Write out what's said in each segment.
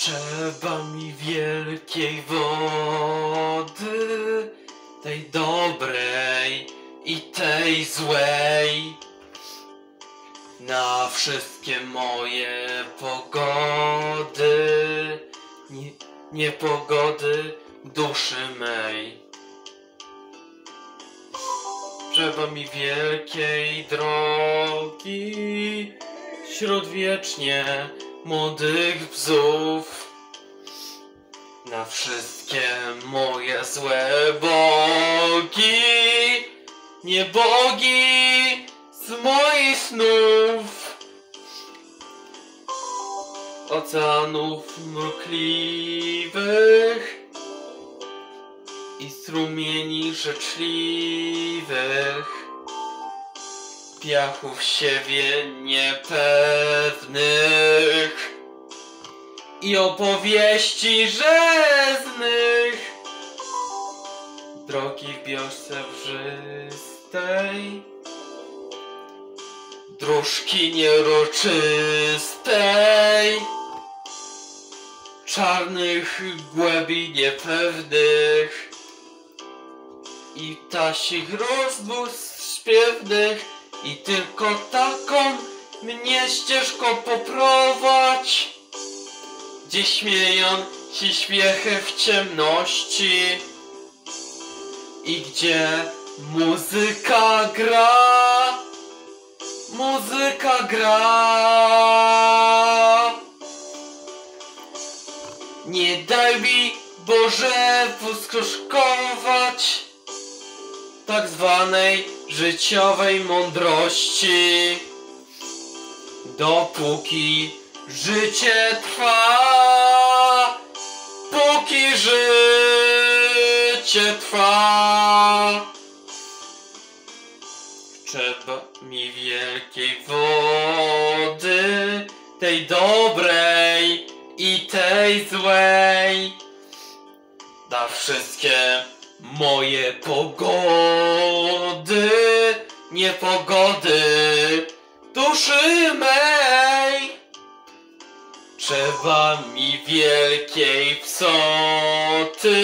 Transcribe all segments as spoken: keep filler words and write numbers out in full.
Trzeba mi wielkiej wody, tej dobrej i tej złej, na wszystkie moje pogody, nie, niepogody duszy mej. Trzeba mi wielkiej drogi wśród wiecznie młodych bzów, na wszystkie moje złe bogi, niebogi z moich snów, oceanów mrukliwych i strumieni życzliwych, piachów siewie niepewnych i opowieści rzeznych, drogi w wiosce wrzystej, dróżki nieuroczystej, czarnych głębi niepewnych i ptasich rozbóstw śpiewnych. I tylko taką mnie ścieżką poprowadź, gdzie śmieją się śmiechy w ciemności i gdzie muzyka gra, muzyka gra. Nie daj mi, Boże, poskruszkować tak zwanej życiowej mądrości, dopóki życie trwa, póki życie trwa. Trzeba mi wielkiej wody, tej dobrej i tej złej, na wszystkie moje pogody, niepogody duszy mej. Trzeba mi wielkiej psoty,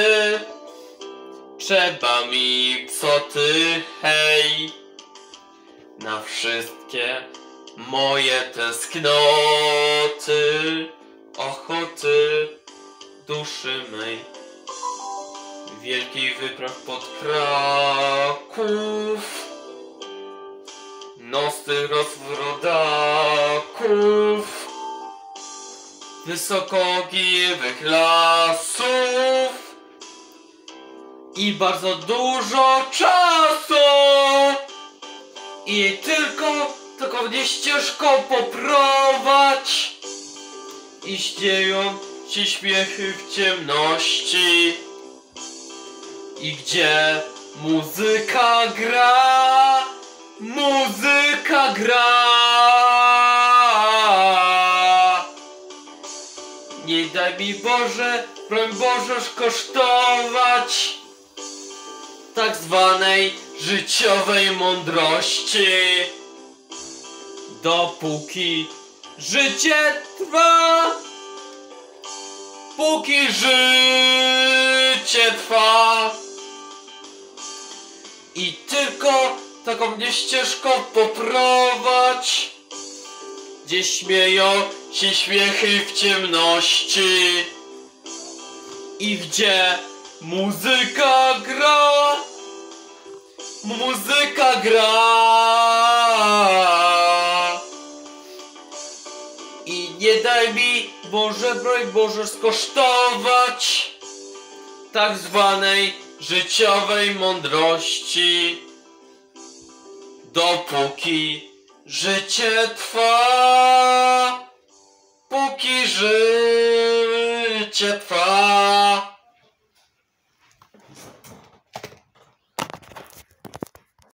trzeba mi psoty, hej, na wszystkie moje tęsknoty, ochoty duszy mej. Wielkich wypraw pod Kraków, nocnych rozrodaków, wysokogiernych lasów i bardzo dużo czasu. I tylko, tylko mnie ścieżką poprowadź i śnieją ci śmiechy w ciemności i gdzie muzyka gra, muzyka gra. Nie daj mi, Boże, broń Boże, kosztować tak zwanej życiowej mądrości, dopóki życie trwa, póki życie trwa. I tylko taką mnie ścieżką poprowadź, gdzie śmieją się śmiechy w ciemności i gdzie muzyka gra, muzyka gra. I nie daj mi, Boże, broń Boże, skosztować tak zwanej życiowej mądrości, dopóki życie trwa, póki życie trwa.